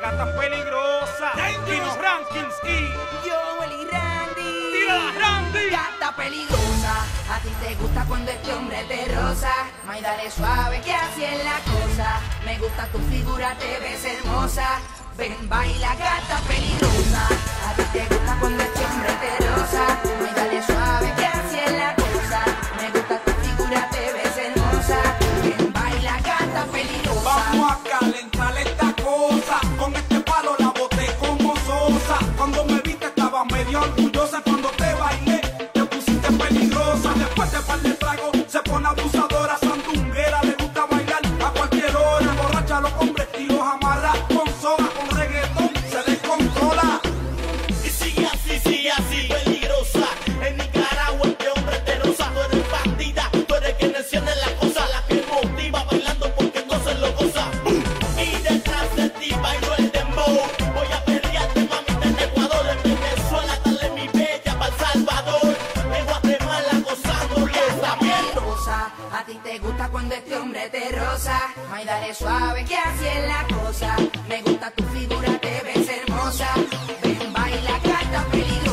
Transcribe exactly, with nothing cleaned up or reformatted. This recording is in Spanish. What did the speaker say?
gata peligrosa. Kino Rankings y Joel y Randy. ¡Tira, Randy! Gata peligrosa. A ti te gusta cuando este hombre te roza. May, dale suave que así es la cosa. Me gusta tu figura, te ves hermosa. Ven, baila, gata peligrosa. A ti te gusta cuando este hombre te roza. May, dale suave que así es la cosa. Me gusta tu figura, te ves hermosa. Ven, baila, gata peligrosa. Vamos a calentar esta cosa. Con este palo la boté como Sosa. Cuando me viste estaba medio orgullosa. Cuando te bailé te pusiste peligrosa. Después de par de trago se pone abusadora. Sandunguera, le gusta bailar a cualquier hora. Borracha a los hombres y los amarra con soga. Con reggaetón se descontrola. Y sigue así, sigue así, peligrosa. En Nicaragua este hombre te roza. Tú eres bandida, tú eres quien enciende la cosa. La que motiva bailando porque entonces lo goza. Y detrás de ti bailo el dembow. Voy a pelearte, mamita, en Ecuador. En Venezuela, dale mi bella para El Salvador. En Guatemala gozando que está bien. Peligrosa. A ti te gusta cuando este hombre te roza. May, dale suave que así es la cosa. Me gusta tu figura, te ves hermosa. Ven, baila, gata peligrosa.